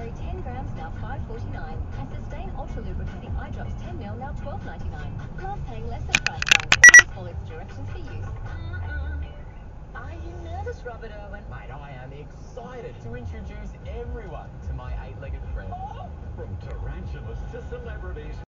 Hairspray 10 grams now $5.49, and Sustain Ultra Lubricating Eye Drops 10ml now $12.99. Plus paying less than price point. Please follow the directions for use. Are you nervous, Robert Irwin? Mate, I am excited to introduce everyone to my eight-legged friend. From tarantulas to celebrities.